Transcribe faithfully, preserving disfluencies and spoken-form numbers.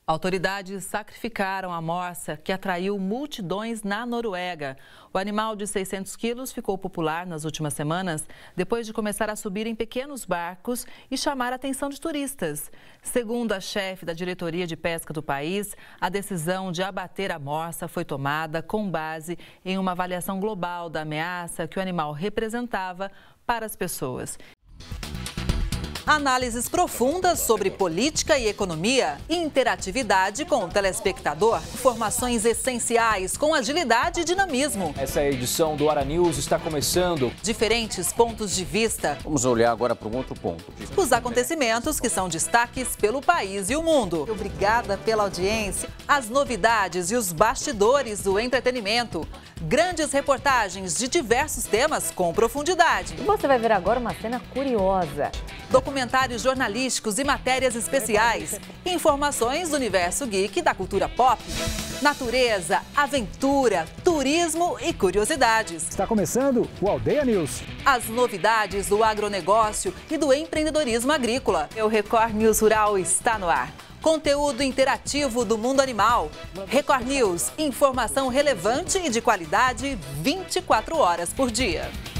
Autoridades sacrificaram a morsa que atraiu multidões na Noruega. O animal de seiscentos quilos ficou popular nas últimas semanas depois de começar a subir em pequenos barcos e chamar a atenção de turistas. Segundo a chefe da diretoria de pesca do país, a decisão de abater a morsa foi tomada com base em uma avaliação global da ameaça que o animal representava para as pessoas. Análises profundas sobre política e economia, interatividade com o telespectador, informações essenciais com agilidade e dinamismo. Essa edição do Hora News está começando. Diferentes pontos de vista. Vamos olhar agora para um outro ponto. Os acontecimentos que são destaques pelo país e o mundo. Obrigada pela audiência. As novidades e os bastidores do entretenimento. Grandes reportagens de diversos temas com profundidade. Você vai ver agora uma cena curiosa. Documentários jornalísticos e matérias especiais. Informações do universo geek e da cultura pop. Natureza, aventura, turismo e curiosidades. Está começando o Aldeia News. As novidades do agronegócio e do empreendedorismo agrícola. O Record News Rural está no ar. Conteúdo interativo do mundo animal. Record News, informação relevante e de qualidade vinte e quatro horas por dia.